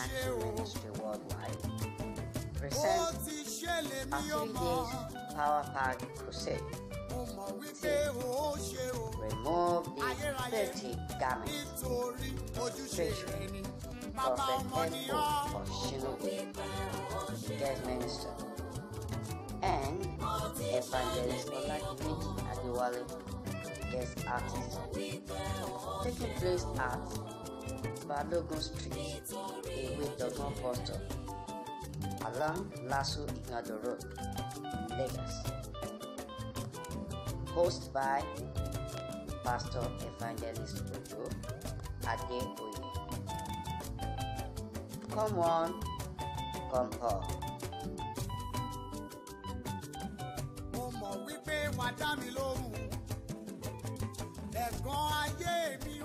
Battle Ministry Worldwide presents a 3 days power-packed crusade to remove the filthy garments featuring Prophet F.O. Oshinubi, guest minister, and Evangelist Oladimeji Adewale, guest artist, taking place at Balogun Street, Ewe Dogon bus stop, along Lasu Igado Road, Lagos. Hosted by Pastor Evangelist Ojo Adeoye. Come on, come on. Mo mọ̀ wípé wàá dá mi lóhùn, ẹ̀gbọ́n ayé mi.